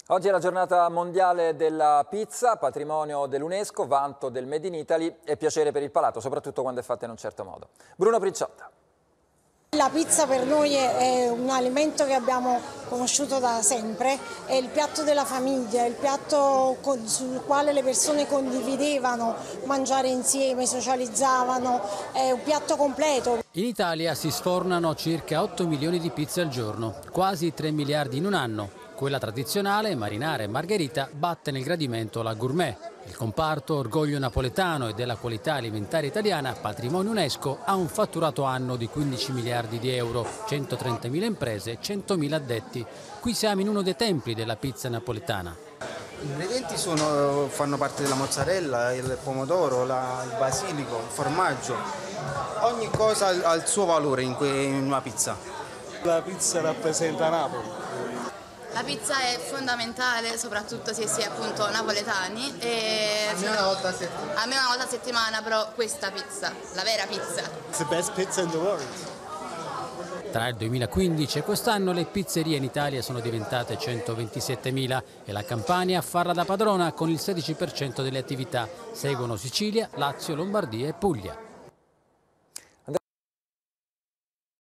Oggi è la giornata mondiale della pizza, patrimonio dell'UNESCO, vanto del Made in Italy e piacere per il palato, soprattutto quando è fatta in un certo modo. Bruno Pricciotta. La pizza per noi è un alimento che abbiamo conosciuto da sempre, è il piatto della famiglia, il piatto sul quale le persone condividevano mangiare insieme, socializzavano, è un piatto completo. In Italia si sfornano circa 8 milioni di pizze al giorno, quasi 3 miliardi in un anno. Quella tradizionale, marinara e margherita, batte nel gradimento la gourmet. Il comparto orgoglio napoletano e della qualità alimentare italiana, patrimonio UNESCO, ha un fatturato anno di 15 miliardi di euro, 130.000 imprese e 100.000 addetti. Qui siamo in uno dei templi della pizza napoletana. Gli ingredienti fanno parte della mozzarella, il pomodoro, il basilico, il formaggio. Ogni cosa ha il suo valore in una pizza. La pizza rappresenta Napoli. La pizza è fondamentale, soprattutto se si è appunto napoletani. Almeno una volta a settimana. Almeno una volta a settimana, però questa pizza, la vera pizza. It's the best pizza in the world. Tra il 2015 e quest'anno le pizzerie in Italia sono diventate 127.000 e la Campania a farla da padrona con il 16% delle attività. Seguono Sicilia, Lazio, Lombardia e Puglia.